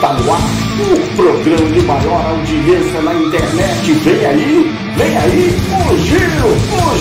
Está no ar o programa de maior audiência na internet. Vem aí, o giro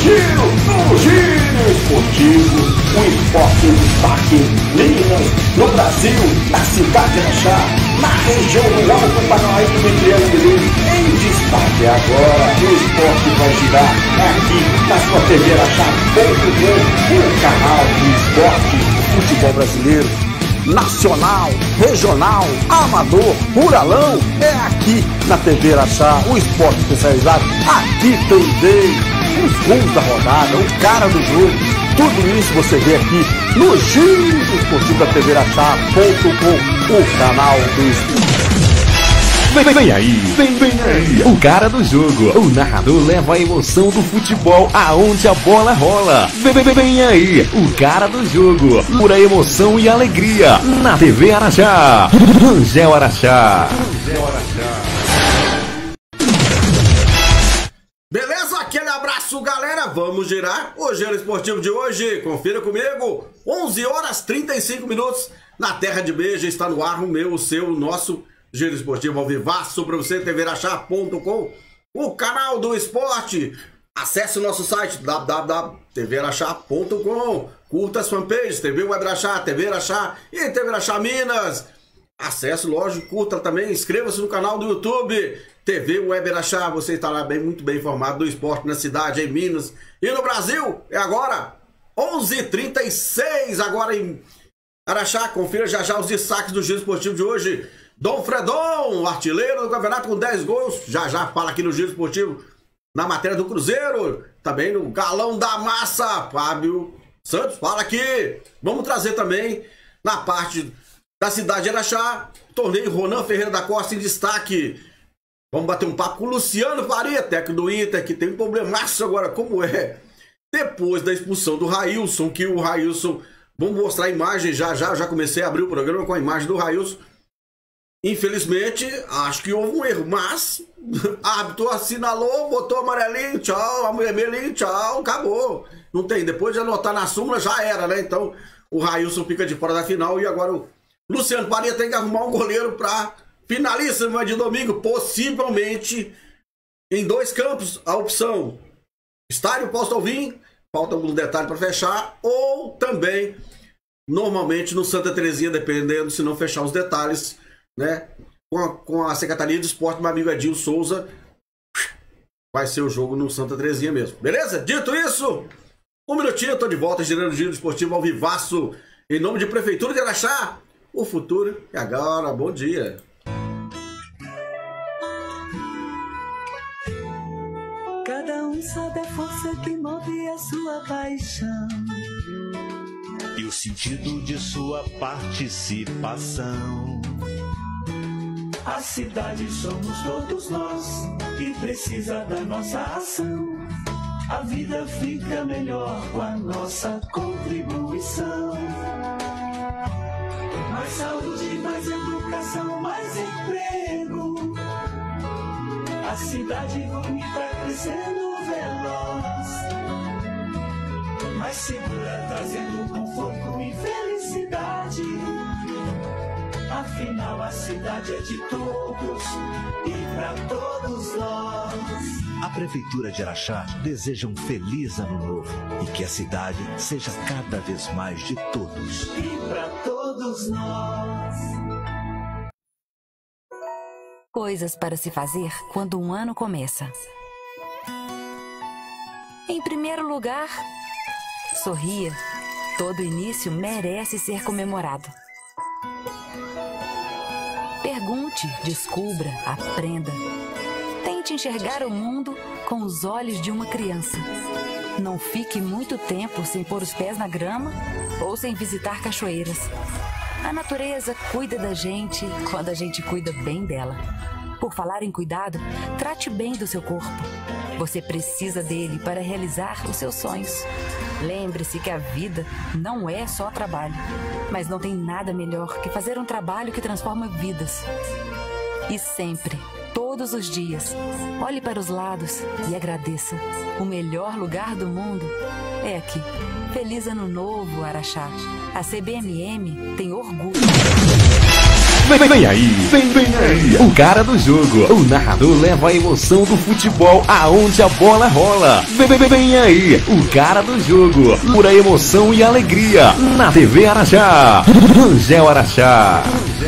esportivo, o esporte em destaque, Minas, no Brasil, na cidade de Araxá, na região do Alto Paranaíba e Triângulo, em destaque agora. O esporte vai girar aqui na sua TV Araxá.com, o canal do esporte, futebol brasileiro, nacional, regional, amador, ruralão, é aqui na TV Araxá, o esporte especializado. Aqui também os gols da rodada, o cara do jogo, tudo isso você vê aqui no Giro Esportivo da TV Araxá.com, o canal do esporte. Vem aí, o cara do jogo. O narrador leva a emoção do futebol aonde a bola rola. Vem aí, o cara do jogo. Pura emoção e alegria na TV Araxá. Rangel Araxá. Beleza? Aquele abraço, galera. Vamos girar o Giro Esportivo de hoje. Confira comigo. 11 horas 35 minutos na terra de Beja. Está no ar o meu, o seu, o nosso Giro Esportivo ao vivaço para você, tvaraxá.com, o canal do esporte. Acesse o nosso site www.tvaraxá.com, curta as fanpages TV Web Araxá, TV Araxá e TV Araxá Minas. Acesse, lógico, curta também, inscreva-se no canal do YouTube TV Web Araxá. Você estará muito bem informado do esporte na cidade, em Minas e no Brasil. É agora 11h36 agora em Araxá. Confira já os destaques do Giro Esportivo de hoje. Dom Fredon, artilheiro do campeonato com 10 gols. Já fala aqui no Giro Esportivo, na matéria do Cruzeiro. Também no Galão da Massa, Fábio Santos fala aqui. Vamos trazer também na parte da cidade de Araxá, torneio Ronan Ferreira da Costa em destaque. Vamos bater um papo com o Luciano Faria, técnico do Inter, que tem um problemaço agora, como é. Depois da expulsão do Railson, que o Railson... Vamos mostrar a imagem, já comecei a abrir o programa com a imagem do Railson. Infelizmente, acho que houve um erro, mas árbitro assinalou, botou amarelinho, tchau, vermelhinho, tchau, acabou. Não tem, depois de anotar na súmula já era, né? Então, o Railson fica de fora da final e agora o Luciano Faria tem que arrumar um goleiro para finalíssima de domingo, possivelmente em 2 campos, a opção estádio Posto Alvim, falta alguns detalhes para fechar, ou também, normalmente no Santa Terezinha, dependendo se não fechar os detalhes, né? Com a Secretaria de Esporte, meu amigo Adil Souza, vai ser o jogo no Santa Terezinha mesmo. Beleza? Dito isso, um minutinho, eu tô de volta, girando o Giro Esportivo ao vivaço, em nome de Prefeitura de Araxá, o futuro é agora. Bom dia. Cada um sabe a força que move a sua paixão e o sentido de sua participação. A cidade somos todos nós que precisa da nossa ação. A vida fica melhor com a nossa contribuição. Mais saúde, mais educação, mais emprego. A cidade bonita crescendo veloz, mais segura, trazendo conforto e felicidade. Afinal, a cidade é de todos e para todos nós. A Prefeitura de Araxá deseja um feliz ano novo e que a cidade seja cada vez mais de todos e para todos nós. Coisas para se fazer quando um ano começa. Em primeiro lugar, sorria. Todo início merece ser comemorado. Pergunte, descubra, aprenda. Tente enxergar o mundo com os olhos de uma criança. Não fique muito tempo sem pôr os pés na grama ou sem visitar cachoeiras. A natureza cuida da gente quando a gente cuida bem dela. Por falar em cuidado, trate bem do seu corpo. Você precisa dele para realizar os seus sonhos. Lembre-se que a vida não é só trabalho, mas não tem nada melhor que fazer um trabalho que transforma vidas. E sempre, todos os dias, olhe para os lados e agradeça. O melhor lugar do mundo é aqui. Feliz Ano Novo, Araxá. A CBMM tem orgulho. Vem aí, o cara do jogo. O narrador leva a emoção do futebol aonde a bola rola. Vem aí, o cara do jogo. Pura emoção e alegria na TV Araxá. Rangel Araxá.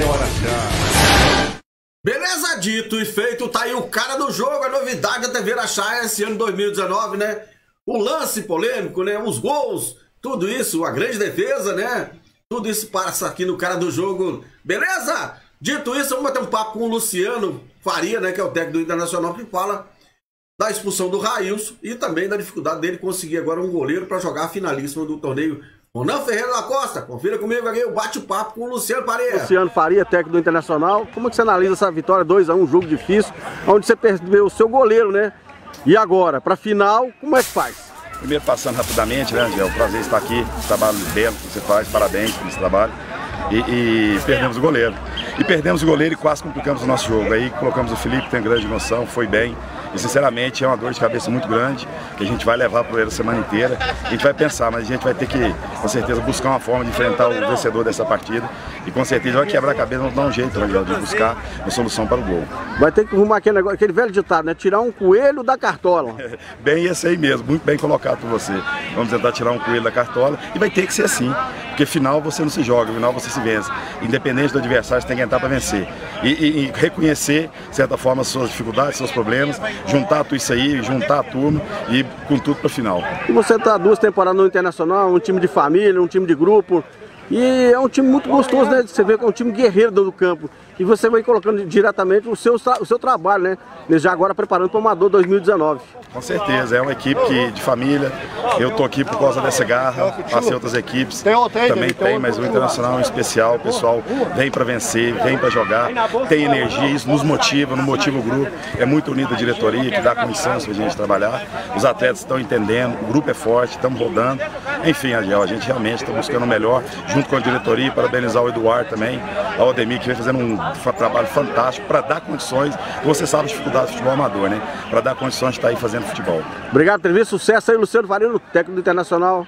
Beleza, dito e feito, tá aí o cara do jogo, a novidade da TV Araxá esse ano 2019, né? O lance polêmico, né? Os gols, tudo isso, a grande defesa, né? Tudo isso passa aqui no cara do jogo, beleza? Dito isso, vamos bater um papo com o Luciano Faria, né? Que é o técnico do Internacional, que fala da expulsão do Railson e também da dificuldade dele conseguir agora um goleiro para jogar a finalíssima do torneio. Ronan Ferreira da Costa, confira comigo aqui o bate-papo com o Luciano Faria. Luciano Faria, técnico do Internacional. Como é que você analisa essa vitória 2-1, um jogo difícil, onde você perdeu o seu goleiro, né? E agora, para final, como é que faz? Primeiro, passando rapidamente, né, Angel? Prazer estar aqui, trabalho belo que você faz, parabéns por esse trabalho. E perdemos o goleiro. E perdemos o goleiro e quase complicamos o nosso jogo. Aí colocamos o Felipe, tem grande noção, foi bem. E sinceramente é uma dor de cabeça muito grande, que a gente vai levar para ele a semana inteira. A gente vai pensar, mas a gente vai ter que, com certeza, buscar uma forma de enfrentar o vencedor dessa partida. E com certeza vai quebrar a cabeça, vamos dar um jeito, Angel, de buscar uma solução para o gol. Vai ter que arrumar aquele, negócio, aquele velho ditado, né? Tirar um coelho da cartola. Bem esse aí mesmo, muito bem colocado por você. Vamos tentar tirar um coelho da cartola e vai ter que ser assim. Porque final você não se joga, final você se vence. Independente do adversário, você tem que entrar para vencer. E reconhecer, de certa forma, as suas dificuldades, seus problemas, juntar tudo isso aí, juntar a turma e ir com tudo para o final. E você está 2 temporadas no Internacional, um time de família, um time de grupo. E é um time muito gostoso, né? Você vê que é um time guerreiro do campo. E você vai colocando diretamente o seu trabalho, né? Já agora preparando para o Amador 2019. Com certeza, é uma equipe de família. Eu estou aqui por causa dessa garra, passei outras equipes, também tem, mas o Internacional é um especial. O pessoal vem para vencer, vem para jogar, tem energia, isso nos motiva, nos motiva o grupo. É muito unido a diretoria, que dá condições para a gente trabalhar. Os atletas estão entendendo, o grupo é forte, estamos rodando. Enfim, Angel, a gente realmente está buscando o melhor, junto com a diretoria, parabenizar o Eduardo também, a Odemir, que vem fazendo um trabalho fantástico para dar condições, você sabe a dificuldade do futebol amador, né? Para dar condições de estar aí fazendo futebol. Obrigado, TV, sucesso aí, Luciano Faria, técnico do Internacional.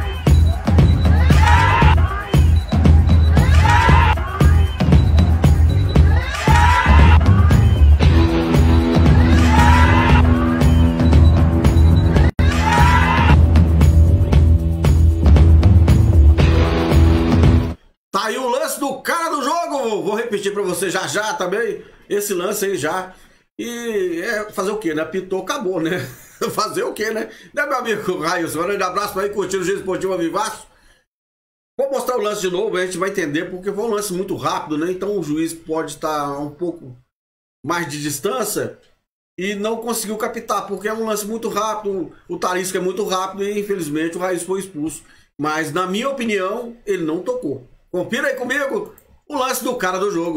Tá aí o lance do cara do jogo, vou repetir pra você já também, esse lance aí já. E fazer o que, né? Pitou, acabou, né? Fazer o que, né? Né, meu amigo Railson? Um grande abraço pra aí, curtindo o Giro Esportivo Vivaço. Vou mostrar o lance de novo, a gente vai entender, porque foi um lance muito rápido, né? Então o juiz pode estar um pouco mais de distância e não conseguiu captar, porque é um lance muito rápido, o Talisca é muito rápido e infelizmente o Railson foi expulso. Mas na minha opinião, ele não tocou. Confira aí comigo o lance do cara do jogo.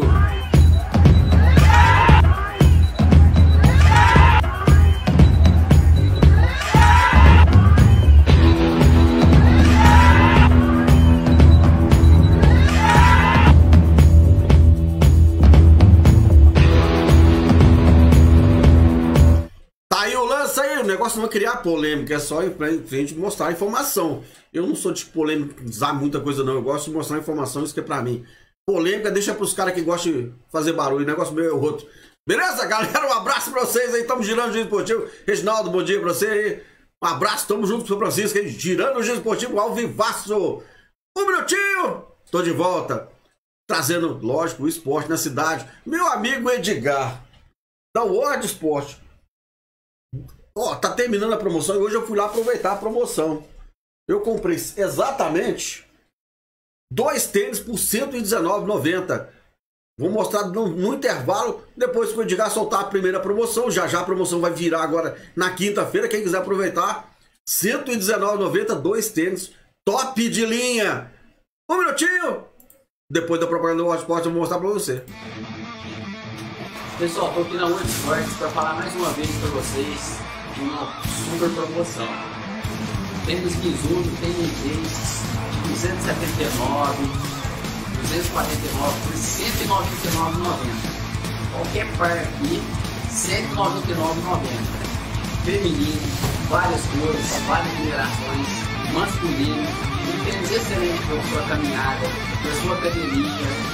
O negócio não é criar polêmica, é só ir pra frente mostrar a informação. Eu não sou de polemizar muita coisa, não. Eu gosto de mostrar a informação, isso que é pra mim. Polêmica deixa pros caras que gostam de fazer barulho. O negócio meu é o outro. Beleza, galera? Um abraço pra vocês aí. Tamo girando o Giro Esportivo. Reginaldo, bom dia pra você aí. Um abraço, tamo junto com o São Francisco aí. Girando o Giro Esportivo ao vivaço. Um minutinho. Tô de volta. Trazendo, lógico, o esporte na cidade. Meu amigo Edgar, da World Esporte. Ó, tá terminando a promoção e hoje eu fui lá aproveitar a promoção. Eu comprei exatamente 2 tênis por R$ 119,90. Vou mostrar no intervalo, depois que o Edgar soltar a primeira promoção. Já a promoção vai virar agora na quinta-feira. Quem quiser aproveitar, R$ 119,90, 2 tênis, top de linha. Um minutinho. Depois da propaganda do Esporte eu vou mostrar pra você. Pessoal, estou aqui na World Sports para falar mais uma vez para vocês de uma super promoção. Tênis Mizuno, tem inglês de 279, 249 por R$ 199,90. Qualquer par aqui, R$ 199,90. Feminino, várias cores, várias numerações, masculino, um tênis excelente para sua caminhada, para sua academia.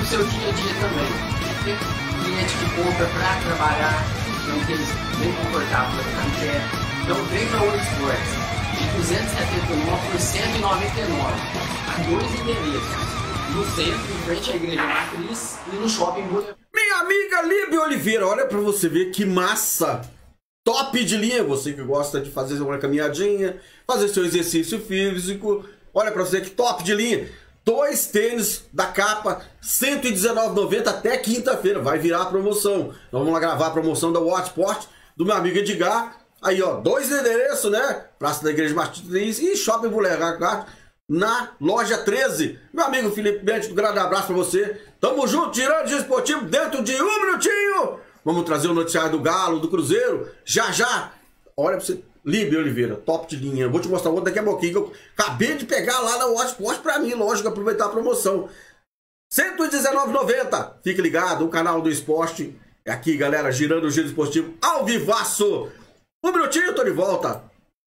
pro seu dia a dia também. Tem cliente que compra para trabalhar, então aqueles bem confortáveis para ficar em pé. Então vem para World Sports, de 279 por 199, a 2 endereços, no centro, em frente à Igreja Matriz e no Shopping Boulevard. Minha amiga Líbia Oliveira, olha para você ver que massa! Top de linha, você que gosta de fazer uma caminhadinha, fazer seu exercício físico, olha para você que top de linha. 2 tênis da capa, R$ 119,90 até quinta-feira. Vai virar a promoção. Nós vamos lá gravar a promoção da World Sport do meu amigo Edgar. Aí, ó, 2 endereços, né? Praça da Igreja Matriz e Shopping Boulevard na loja 13. Meu amigo Felipe Bente, um grande abraço pra você. Tamo junto, tirando o Dia Esportivo dentro de 1 minutinho. Vamos trazer o noticiário do Galo, do Cruzeiro. Já, já. Olha pra você. Líbia Oliveira, top de linha. Eu vou te mostrar outro daqui a pouquinho, que eu acabei de pegar lá na World Sport pra mim, lógico, aproveitar a promoção. R$ 119,90. Fique ligado, o canal do esporte é aqui, galera, girando o giro esportivo ao vivaço. 1 minutinho, eu tô de volta.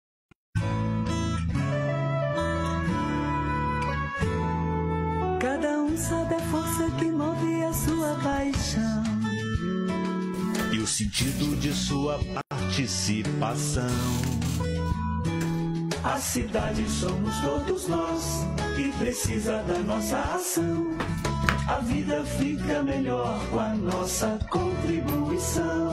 Cada um sabe a força que move a sua paixão e o sentido de sua participação. A cidade somos todos nós, que precisa da nossa ação. A vida fica melhor com a nossa contribuição.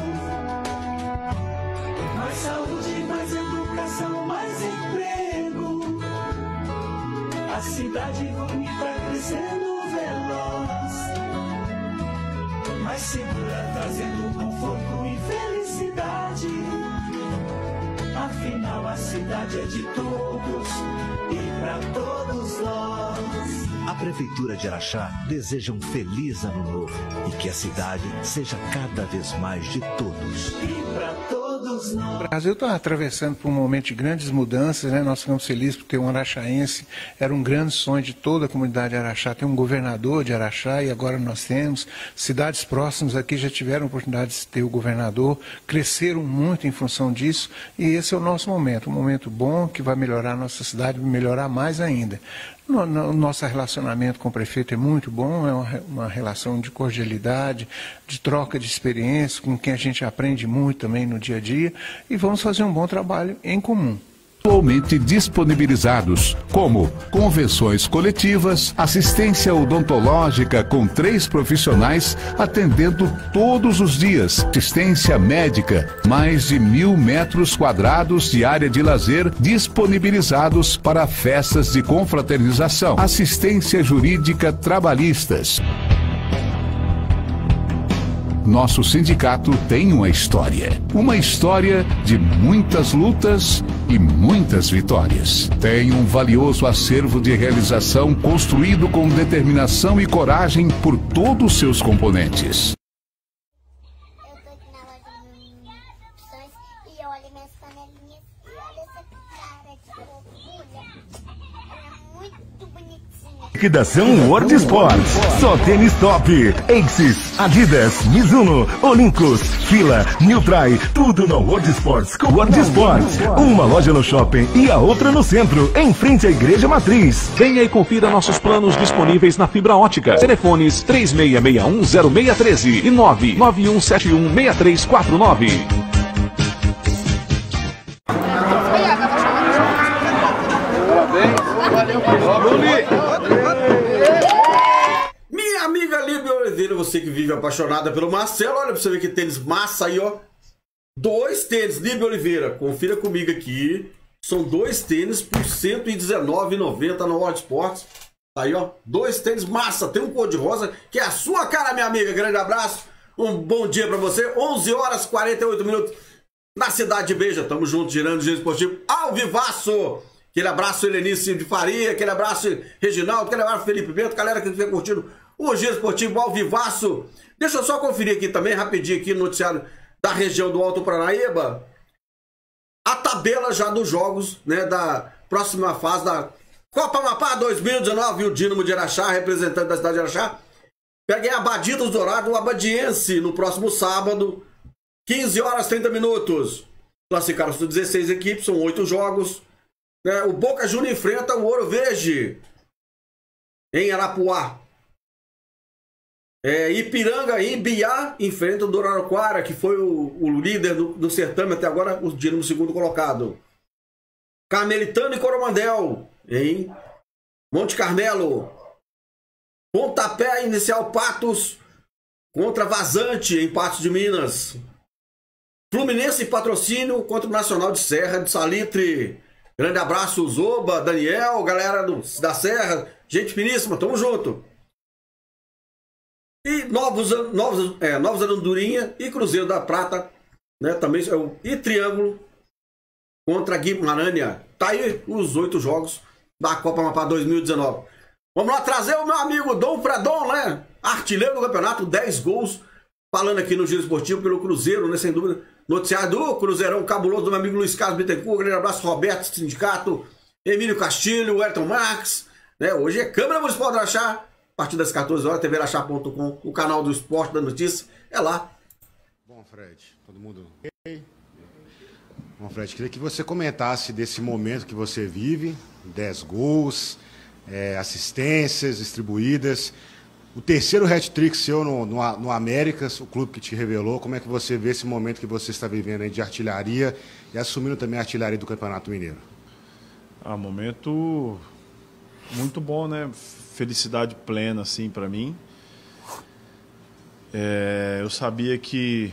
Mais saúde, mais educação, mais emprego. A cidade bonita crescendo veloz, mais segura, trazendo conforto e felicidade. Afinal, a cidade é de todos e para todos nós. A Prefeitura de Araxá deseja um feliz ano novo e que a cidade seja cada vez mais de todos. E para todos nós. O Brasil está atravessando por um momento de grandes mudanças, né? Nós ficamos felizes por ter um araxaense. Era um grande sonho de toda a comunidade de Araxá ter um governador de Araxá, e agora nós temos. Cidades próximas aqui já tiveram oportunidade de ter o governador, cresceram muito em função disso, e esse é o nosso momento, um momento bom que vai melhorar a nossa cidade, vai melhorar mais ainda. Nosso relacionamento com o prefeito é muito bom, é uma relação de cordialidade, de troca de experiência, com quem a gente aprende muito também no dia a dia, e vamos fazer um bom trabalho em comum. Atualmente disponibilizados, como convenções coletivas, assistência odontológica com 3 profissionais atendendo todos os dias, assistência médica, mais de 1.000 metros quadrados de área de lazer disponibilizados para festas de confraternização, assistência jurídica trabalhistas. Nosso sindicato tem uma história de muitas lutas e muitas vitórias. Tem um valioso acervo de realização construído com determinação e coragem por todos os seus componentes. Eu tô aqui na loja do Opções e olha minhas panelinhas e olha essa cara de fofura. Ela é muito bonitinha. Liquidação World Sports. Só tênis top. Aces, Adidas, Mizuno, Olympus, Fila, Newtry. Tudo no World Sports com World Sports. Uma loja no shopping e a outra no centro, em frente à Igreja Matriz. Venha e confira nossos planos disponíveis na fibra ótica. Telefones 36610613 e 991716349. Minha amiga Líbia Oliveira, você que vive apaixonada pelo Marcelo, olha pra você ver que tênis massa aí, ó. 2 tênis, Líbia Oliveira, confira comigo aqui. São 2 tênis por R$ 119,90 na World Sports. Aí, ó, 2 tênis massa. Tem um cor de rosa, que é a sua cara, minha amiga. Grande abraço, um bom dia pra você. 11 horas e 48 minutos na cidade de Beja. Tamo junto, girando o Giro Esportivo ao vivaço. Aquele abraço, Helenice de Faria, aquele abraço, Reginaldo, aquele abraço, Felipe Bento, galera que estiver curtindo o Giro Esportivo ao vivaço. Deixa eu só conferir aqui também, rapidinho, aqui no noticiário da região do Alto Paranaíba, a tabela já dos jogos, né, da próxima fase da Copa Amapá 2019, o Dínamo de Araxá, representante da cidade de Araxá, peguei a Abadia dos Dourados, o Abadiense, no próximo sábado, 15 horas 30 minutos. Classificaram-se 16 equipes, são 8 jogos. O Boca Juniors enfrenta o Ouro Verde em Arapuá. Ipiranga e Ibiá enfrentam o Doraraquara, que foi o líder do certame até agora, o Dinamo segundo colocado. Carmelitano e Coromandel em Monte Carmelo. Pontapé Inicial Patos contra Vazante em Patos de Minas. Fluminense e Patrocínio contra o Nacional de Serra de Salitre. Grande abraço, Zoba, Daniel, galera da Serra, gente finíssima, tamo junto. E Novos Andorinha e Cruzeiro da Prata, né, também, e Triângulo contra Guimarães. Tá aí os 8 jogos da Copa Amapá 2019. Vamos lá trazer o meu amigo Dom Fredon, né? Artilheiro do campeonato, 10 gols. Falando aqui no Giro Esportivo pelo Cruzeiro, né? Sem dúvida. Noticiário do Cruzeirão cabuloso do meu amigo Luiz Carlos Bittencourt. Grande abraço, Roberto Sindicato, Emílio Castilho, Elton Marques. Né? Hoje é Câmara Municipal do Araxá. A partir das 14 horas, tvaraxá.com, o canal do esporte, da notícia. É lá. Bom, Fred, todo mundo... Bom, Fred, queria que você comentasse desse momento que você vive. 10 gols, assistências distribuídas. O terceiro hat-trick seu no Américas, o clube que te revelou. Como é que você vê esse momento que você está vivendo aí de artilharia e assumindo também a artilharia do Campeonato Mineiro? Momento muito bom, né? Felicidade plena, assim, para mim. Eu sabia que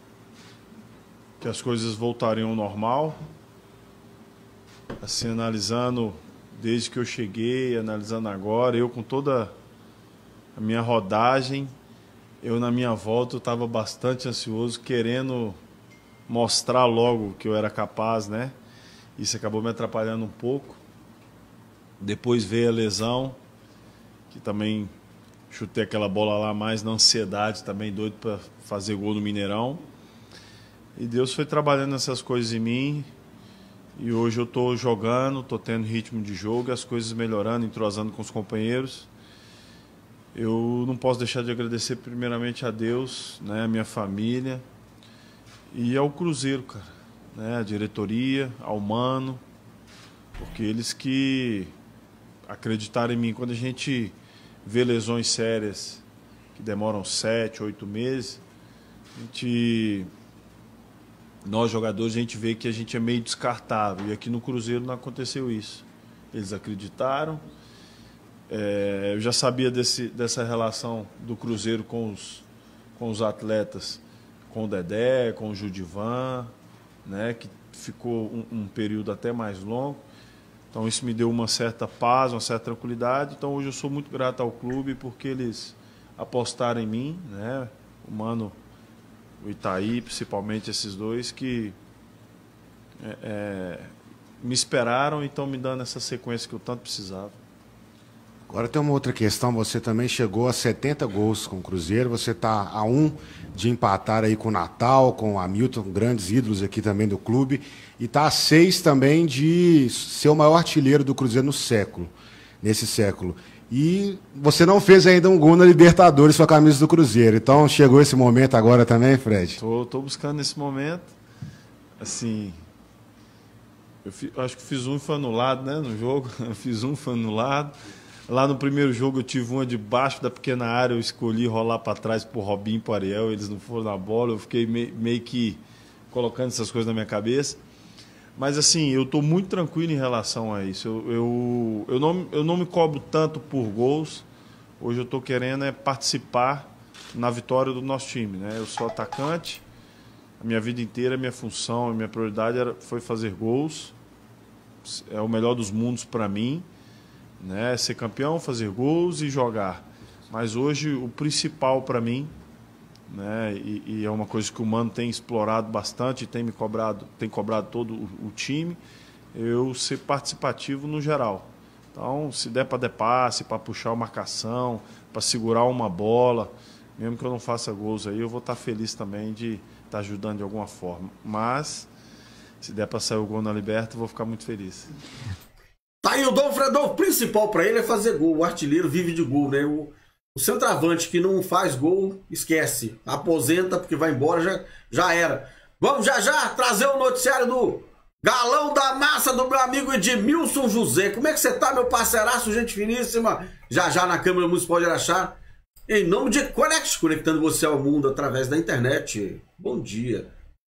as coisas voltariam ao normal. Assim, analisando desde que eu cheguei, analisando agora, eu com toda a minha rodagem, eu na minha volta eu estava bastante ansioso, querendo mostrar logo que eu era capaz, né? Isso acabou me atrapalhando um pouco. Depois veio a lesão, que também chutei aquela bola lá mais na ansiedade, também doido para fazer gol no Mineirão. E Deus foi trabalhando essas coisas em mim. E hoje eu estou jogando, estou tendo ritmo de jogo, as coisas melhorando, entrosando com os companheiros. Eu não posso deixar de agradecer primeiramente a Deus, né, a minha família e ao Cruzeiro, cara, né, a diretoria, ao Mano, porque eles que acreditaram em mim. Quando a gente vê lesões sérias que demoram 7, 8 meses, nós jogadores, a gente vê que a gente é meio descartável. E aqui no Cruzeiro não aconteceu isso. Eles acreditaram. Eu já sabia dessa relação do Cruzeiro com os atletas, com o Dedé, com o Judivan, né, que ficou um período até mais longo. Então isso me deu uma certa paz, uma certa tranquilidade. Então hoje eu sou muito grato ao clube porque eles apostaram em mim, né, o Mano, o Itaí, principalmente esses dois que me esperaram e estão me dando essa sequência que eu tanto precisava. Agora tem uma outra questão, você também chegou a 70 gols com o Cruzeiro, você está a 1 de empatar aí com o Natal, com o Hamilton, grandes ídolos aqui também do clube, e está a 6 também de ser o maior artilheiro do Cruzeiro nesse século. E você não fez ainda um gol na Libertadores com a camisa do Cruzeiro, então chegou esse momento agora também, Fred? Tô buscando esse momento, assim... Eu acho que fiz um e foi anulado, né, no jogo, fiz um e foi anulado. Lá no primeiro jogo eu tive uma debaixo da pequena área, eu escolhi rolar para trás pro Robinho e pro Ariel, eles não foram na bola, eu fiquei meio que colocando essas coisas na minha cabeça. Mas assim, eu estou muito tranquilo em relação a isso. Eu não me cobro tanto por gols, hoje eu estou querendo participar na vitória do nosso time, né? Eu sou atacante, a minha vida inteira, a minha função, a minha prioridade foi fazer gols, é o melhor dos mundos para mim. Né, ser campeão, fazer gols e jogar. Mas hoje o principal para mim, né, e é uma coisa que o Mano tem explorado bastante, tem cobrado todo o time, eu ser participativo no geral. Então, se der para dar passe, para puxar uma marcação, para segurar uma bola, mesmo que eu não faça gols aí, eu vou estar feliz também de estar ajudando de alguma forma. Mas se der para sair o gol na Liberta, eu vou ficar muito feliz. Tá aí o Dom Fredon, o principal pra ele é fazer gol. O artilheiro vive de gol, né? O centroavante que não faz gol, esquece. Aposenta porque vai embora, já era. Vamos já trazer o noticiário do galão da massa do meu amigo Edmilson José. Como é que você tá, meu parceiraço, gente finíssima? Já na Câmara Municipal de Araxá. Em nome de Connect, conectando você ao mundo através da internet. Bom dia.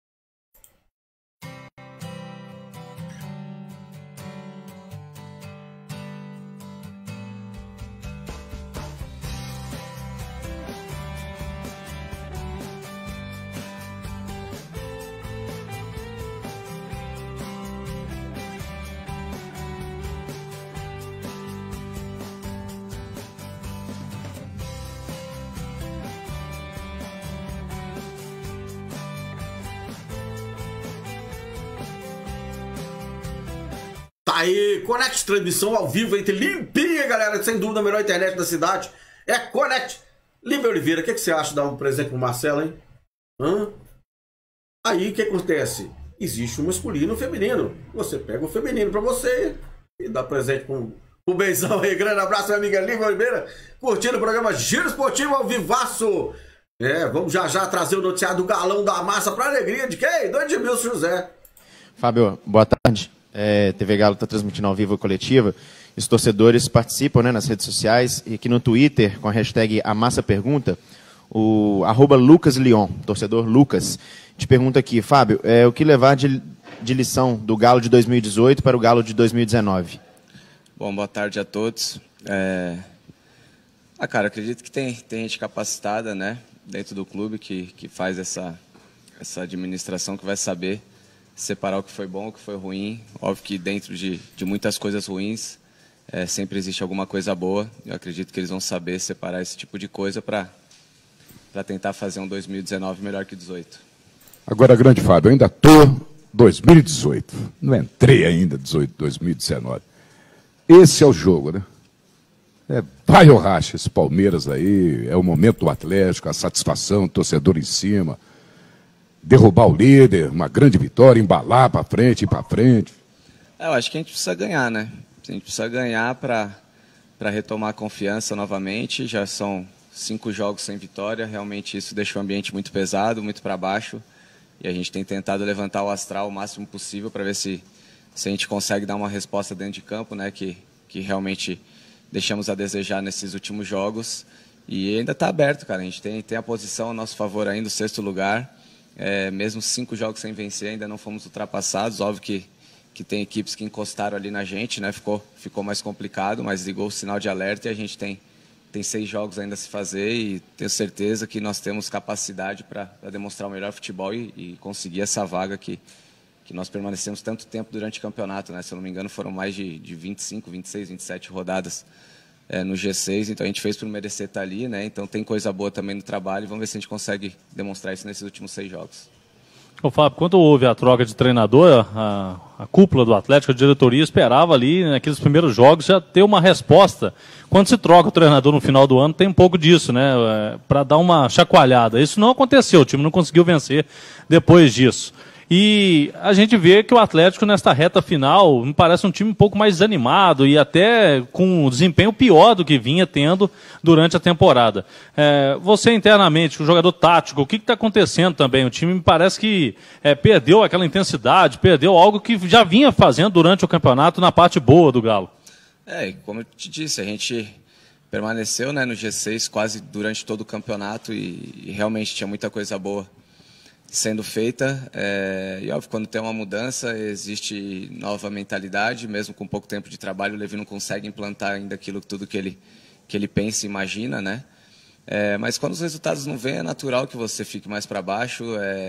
Tá aí, Connect, transmissão ao vivo entre limpinha, galera, sem dúvida a melhor internet da cidade. É Connect. Lívia Oliveira, o que você acha de dar um presente pro Marcelo, hein? Aí, o que acontece? Existe o masculino e o feminino. Você pega o feminino pra você e dá presente pro Benzão aí. Grande abraço, minha amiga Lívia Oliveira, curtindo o programa Giro Esportivo ao vivaço. Vamos já trazer o noticiário do Galão da Massa pra alegria de quem? Do Edmilson José. Fábio, boa tarde. TV Galo está transmitindo ao vivo a coletiva. Os torcedores participam, né, nas redes sociais e aqui no Twitter, com a hashtag #AmassaPergunta, o @LucasLeon, torcedor Lucas, te pergunta aqui, Fábio, o que levar de lição do Galo de 2018 para o Galo de 2019? Bom, boa tarde a todos. Cara, acredito que tem gente capacitada, né, dentro do clube que faz essa administração, que vai saber separar o que foi bom, o que foi ruim. Óbvio que dentro de muitas coisas ruins sempre existe alguma coisa boa. Eu acredito que eles vão saber separar esse tipo de coisa para tentar fazer um 2019 melhor que 2018. Agora, grande Fábio, eu ainda estou 2018. Não entrei ainda 2019. Esse é o jogo, né? Vai ou racha esse Palmeiras aí, é o momento do Atlético, a satisfação, o torcedor em cima. Derrubar o líder, uma grande vitória, embalar para frente, ir para frente. Eu acho que a gente precisa ganhar, né? A gente precisa ganhar para retomar a confiança novamente. Já são 5 jogos sem vitória, realmente isso deixa o ambiente muito pesado, muito para baixo. E a gente tem tentado levantar o astral o máximo possível para ver se a gente consegue dar uma resposta dentro de campo, né? Que realmente deixamos a desejar nesses últimos jogos. E ainda está aberto, cara. A gente tem a posição a nosso favor ainda, o 6º lugar. Mesmo 5 jogos sem vencer, ainda não fomos ultrapassados. Óbvio que tem equipes que encostaram ali na gente, né? Ficou mais complicado, mas ligou o sinal de alerta e a gente tem 6 jogos ainda a se fazer e tenho certeza que nós temos capacidade para demonstrar o melhor futebol e conseguir essa vaga que nós permanecemos tanto tempo durante o campeonato, né? Se eu não me engano, foram mais de 25, 26, 27 rodadas no G6, então a gente fez por merecer estar ali, né? Então tem coisa boa também no trabalho e vamos ver se a gente consegue demonstrar isso nesses últimos 6 jogos. Ô Fábio, quando houve a troca de treinador, a cúpula do Atlético, a diretoria esperava ali, naqueles primeiros jogos, já ter uma resposta. Quando se troca o treinador no final do ano, tem um pouco disso, né? Para dar uma chacoalhada. Isso não aconteceu, o time não conseguiu vencer depois disso. E a gente vê que o Atlético, nesta reta final, me parece um time um pouco mais desanimado e até com um desempenho pior do que vinha tendo durante a temporada. Você internamente, o jogador tático, o que está acontecendo também? O time me parece que perdeu aquela intensidade, perdeu algo que já vinha fazendo durante o campeonato na parte boa do Galo. Como eu te disse, a gente permaneceu, né, no G6 quase durante todo o campeonato e realmente tinha muita coisa boa sendo feita, e óbvio, quando tem uma mudança, existe nova mentalidade, mesmo com pouco tempo de trabalho, o Levi não consegue implantar ainda tudo que ele pensa e imagina, né? Mas quando os resultados não vêm, é natural que você fique mais para baixo,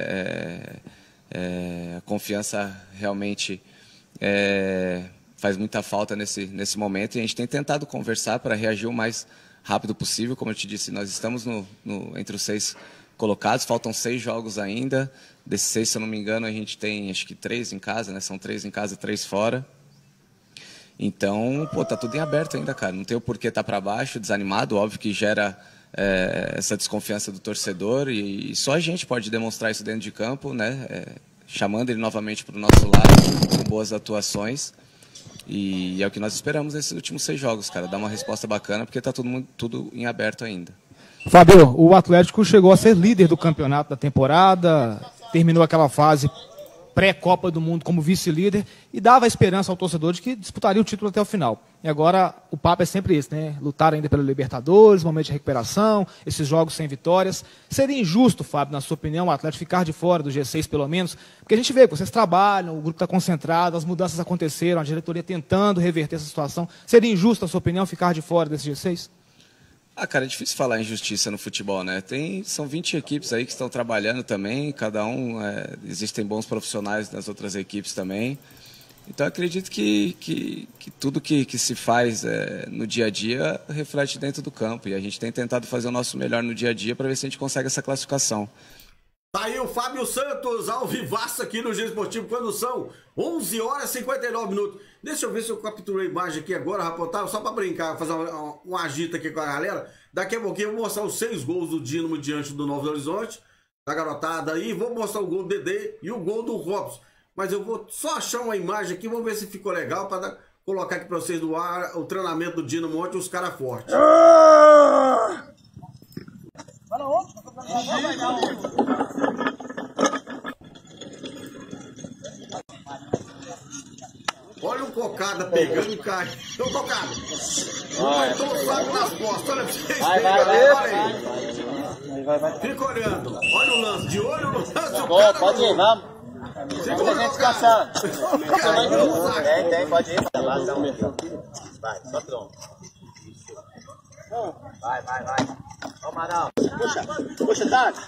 a confiança realmente faz muita falta nesse momento, e a gente tem tentado conversar para reagir o mais rápido possível. Como eu te disse, nós estamos entre os 6 colocados, faltam 6 jogos ainda. Desses 6, se eu não me engano, a gente tem acho que 3 em casa, né? São 3 em casa, 3 fora. Então, tá tudo em aberto ainda, cara. Não tem o porquê estar para baixo, desanimado. Óbvio que gera essa desconfiança do torcedor e só a gente pode demonstrar isso dentro de campo, né? Chamando ele novamente para o nosso lado, com boas atuações. E é o que nós esperamos nesses últimos 6 jogos, cara. Dar uma resposta bacana, porque está tudo em aberto ainda. Fábio, o Atlético chegou a ser líder do campeonato da temporada, terminou aquela fase pré-Copa do Mundo como vice-líder e dava esperança ao torcedor de que disputaria o título até o final. E agora o papo é sempre esse, né? Lutar ainda pela Libertadores, momento de recuperação, esses jogos sem vitórias. Seria injusto, Fábio, na sua opinião, o Atlético ficar de fora do G6 pelo menos? Porque a gente vê que vocês trabalham, o grupo está concentrado, as mudanças aconteceram, a diretoria tentando reverter essa situação. Seria injusto, na sua opinião, ficar de fora desse G6? Ah, cara, é difícil falar em justiça no futebol, né? São 20 equipes aí que estão trabalhando também, cada um, existem bons profissionais nas outras equipes também. Então, acredito que tudo que se faz no dia a dia reflete dentro do campo. E a gente tem tentado fazer o nosso melhor no dia a dia para ver se a gente consegue essa classificação. Tá aí o Fábio Santos, ao vivaço aqui no Giro Esportivo, quando são 11 horas e 59 minutos. Deixa eu ver se eu capturei a imagem aqui agora, rapaz, só pra brincar, fazer um agito aqui com a galera. Daqui a pouquinho eu vou mostrar os 6 gols do Dínamo diante do Novo Horizonte, da garotada aí. Vou mostrar o gol do Dedê e o gol do Robson. Mas eu vou só achar uma imagem aqui, vamos ver se ficou legal, pra colocar aqui pra vocês no ar o treinamento do Dínamo ontem, os caras fortes. Olha o Cocada pegando e cai. Ô, Cocada! Aguentou o saco nas costas, olha pra vocês. Vai. Fica olhando. Olha o lance, de olho no lance. Pode ir, vamos. Segura, gente descansando. Tem, pode ir. Vai, só pronto. Vai. Vamos, Marão. Puxa, Tati.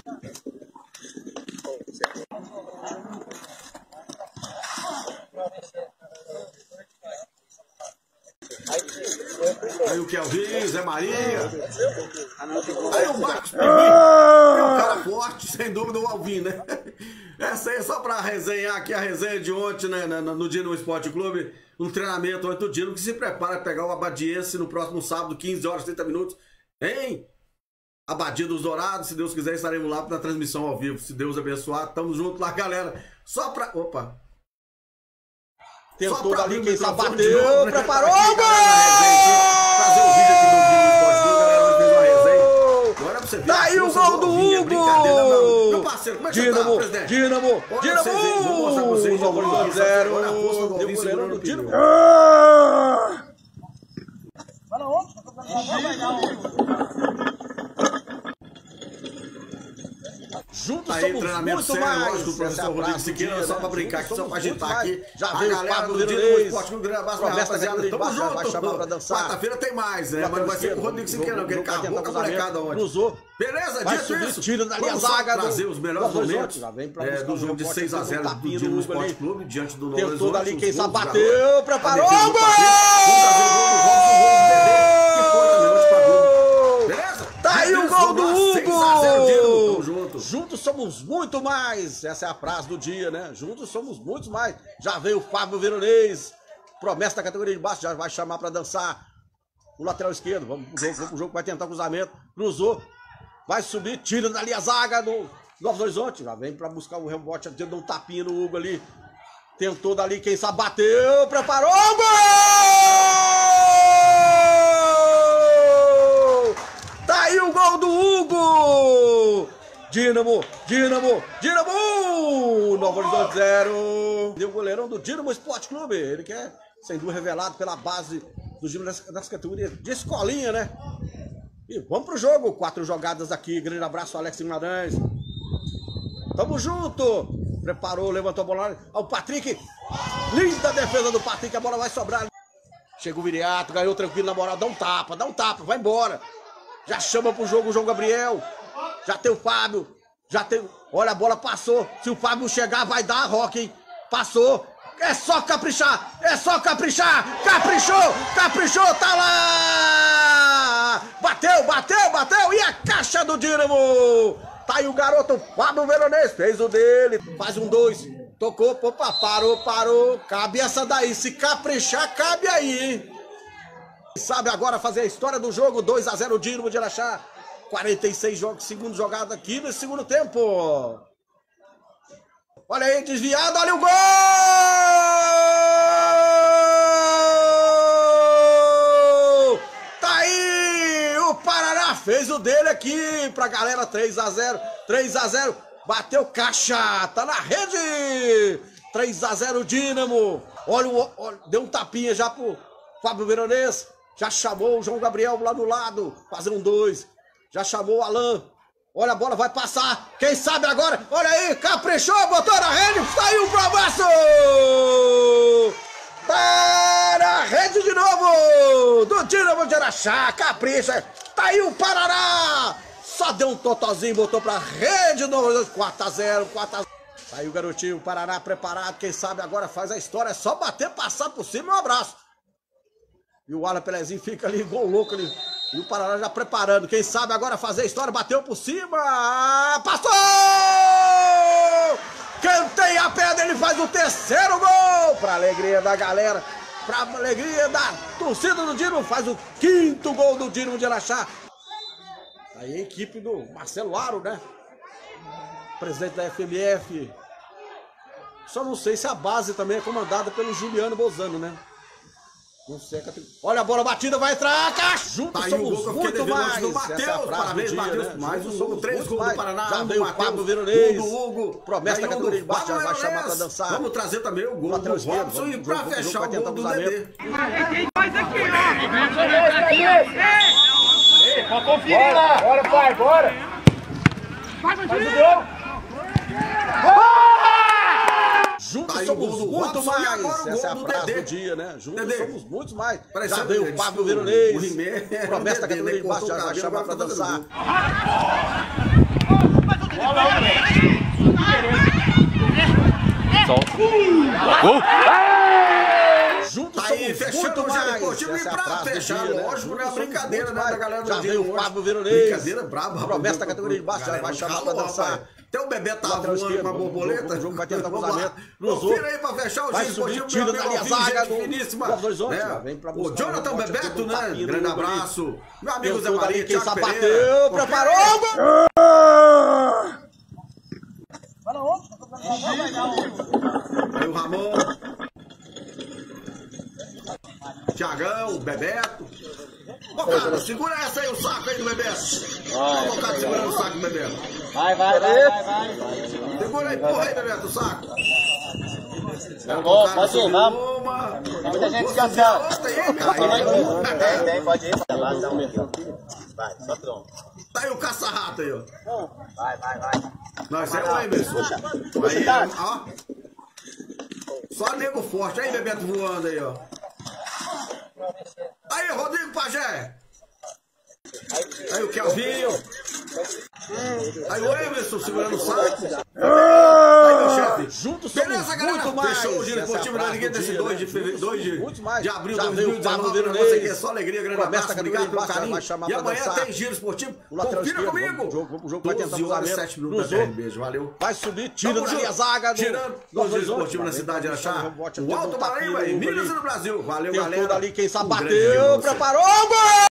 Aí o Kelvin, Zé Maria. Aí o Marcos Pimim. Um cara forte, sem dúvida, o Alvin, né? Essa aí é só pra resenhar aqui a resenha de ontem, né? No Dínamo Esporte Clube. Um treinamento ontem do Dínamo que se prepara para pegar o Abadiense no próximo sábado, 15 horas e 30 minutos. Hein? Abadia dos Dourados, se Deus quiser, estaremos lá na transmissão ao vivo. Se Deus abençoar, tamo junto lá, galera. Só pra... Opa! Tentou ali, quem sabe bateu, preparou o gol! Fazer o vídeo aqui do Dínamo Esporte Clube, galera, fez uma resenha. Agora pra você ver. Tá aí o gol do Hugo! Meu parceiro, como é que você tá, presidente? Dínamo! Vou mostrar pra vocês. Olha a força do Alvin segurando o Dínamo. Juntos aí, somos treinamento muito sério, mais. lógico, o professor Rodrigo Siqueira, só pra brincar aqui, só pra agitar aqui. Já a veio galera o Fábio do Dínamo Esporte Clube, grande abraço, rapaziada. Tamo junto. Vai chamar pra dançar. Quarta-feira tem mais, né? Mas não vai ser com o Rodrigo Siqueira, não, porque ele acabou com a molecada ontem. Cruzou. Beleza, vai dito isso. Tiro da linha vamos zaga trazer os melhores momentos do jogo de 6 a 0 do Dínamo Esporte Clube, diante do Novo Horizonte. Tentou dali, quem sabe bateu, preparou o gol! Vamos trazer o gol do Dedê, que foi também hoje pra Globo. Beleza? Tá aí o gol do Hugo! 6 a 0 Dínamo, tamo junto. Juntos somos muito mais. Essa é a frase do dia, né? Juntos somos muitos mais. Já veio o Fábio Veronês, promessa da categoria de baixo, já vai chamar pra dançar o lateral esquerdo. Vamos pro jogo, vai tentar cruzamento, cruzou, vai subir, tira dali a zaga do Novo Horizonte, já vem pra buscar o rebote, deu um tapinha no Hugo ali, tentou dali, quem sabe bateu, preparou o gol! Tá aí o gol do Hugo! Dínamo! Novo Horizonte 0. Deu o goleirão do Dínamo Esporte Clube. Ele que é, sem dúvida, revelado pela base do Dínamo das categorias de escolinha, né? E vamos pro jogo. 4 jogadas aqui. Grande abraço, Alex Guimarães. Tamo junto. Preparou, levantou a bola. Olha o Patrick. Linda defesa do Patrick. A bola vai sobrar. Chega o Viriato, ganhou tranquilo na moral. Dá um tapa, vai embora. Já chama pro jogo o João Gabriel. Já tem o Fábio. Já tem. Olha, a bola passou. Se o Fábio chegar, vai dar a rock, hein? Passou. É só caprichar. Caprichou, tá lá. Bateu. E a caixa do Dínamo. Tá aí o garoto Fábio Veronês. Fez o dele. Faz um 2. Tocou. Opa, parou. Cabe essa daí. Se caprichar, cabe aí, hein? Sabe agora fazer a história do jogo. 2 a 0 Dínamo de Araxá. 46 jogos, segundo jogado aqui nesse segundo tempo. Olha aí, desviado, olha o gol! Tá aí! O Paraná fez o dele aqui pra galera, 3 a 0. Bateu caixa, tá na rede. 3-0 Dínamo. Olha, deu um tapinha já pro Fábio Veronês. Já chamou o João Gabriel lá do lado, fazer um 2. Já chamou o Alan. Olha, a bola vai passar. Quem sabe agora? Olha aí, caprichou, botou na rede. Saiu pro abraço. Tá na rede de novo. Do Dínamo de Araxá. Capricha. Tá aí o Paraná. Só deu um totozinho, botou pra rede. 4-0, 4-0. Tá aí o garotinho, o Paraná preparado. Quem sabe agora faz a história. É só bater, passar por cima e um abraço. E o Alan Pelezinho fica ali, igual louco ali. E o Paraná já preparando. Quem sabe agora fazer a história. Bateu por cima. Passou! Cantei a pedra, ele faz o terceiro gol. Pra alegria da galera. Pra alegria da torcida do Dínamo. Faz o 5º gol do Dínamo de Araxá. Aí a equipe do Marcelo Aro, né? Presidente da FMF. Só não sei se a base também é comandada pelo Juliano Bolzano, né? Não sei. Olha a bola batida, vai entrar. Juntos somos muito mais. Do Matheus, parabéns, Matheus. Né? Mais um jogo, 3 gols do Paraná. Já veio o Pablo Veronês. Do Hugo. Promessa da categoria de baixo, já vai chamar pra dançar. Vamos trazer também o gol do Robson e pra fechar o gol do Dedê. Pode conferir lá. Bora, pai, bora. Faz o gol. Juntos somos muito mais. Essa é a frase do dia, né? Juntos somos muito mais. Já veio o Pablo Veronês. Promessa da categoria de baixo, já vai chamar pra dançar. Gol! Juntos aí, somos fechando muito o mais. Esportivo e pra fechar, lógico, né? A brincadeira, né? Da galera do já veio o Pablo Veronês. Brincadeira braba. Promessa da categoria de baixo, já vai chamar pra dançar. Até o Bebeto tá voando com a borboleta. O jogo vai tentar cruzamento. Confira aí pra fechar o Giro Esportivo. Tira da linha zaga do finíssima. O Jonathan Bebeto, né? Grande abraço. Meu amigo Zé Maria, quem Thiago bateu, Pereira. preparou. Aí o Ramon. Tiagão, Bebeto. Ô, cara, segura essa aí, o saco aí do Bebeto. Olha o cara segurando o saco do Bebeto. Vai. Segura aí, porra aí, Bebeto, o saco. Pode ir, vamos. Tem muita gente descansando. Tem, pode ir. Vai, só tronco. Tá aí o caça-rato aí, ó. Vai. Não, isso é o Emerson. Aí, ó. Só nego forte. Aí, Bebeto voando aí, ó. Aí, Rodrigo Pajé. Aí o Kelvinho. Aí o Emerson segurando o saco. Aí, meu chefe. Juntos beleza, galera? Fechou o Giro Esportivo da Ninguém desse 2 de abril de 2019. Pra você que é só alegria, grande abraço, obrigado pelo carinho. E amanhã tem Giro Esportivo. Confira comigo. O jogo vai tentar 12 horas e 7 minutos da beijo, valeu. Vai subir, tira da linha zaga. Tirando o Giro Esportivo na cidade de Araxá. O Alto Paraíba e Minas e no Brasil. Valeu, galera. Ali, quem sabe bateu, preparou.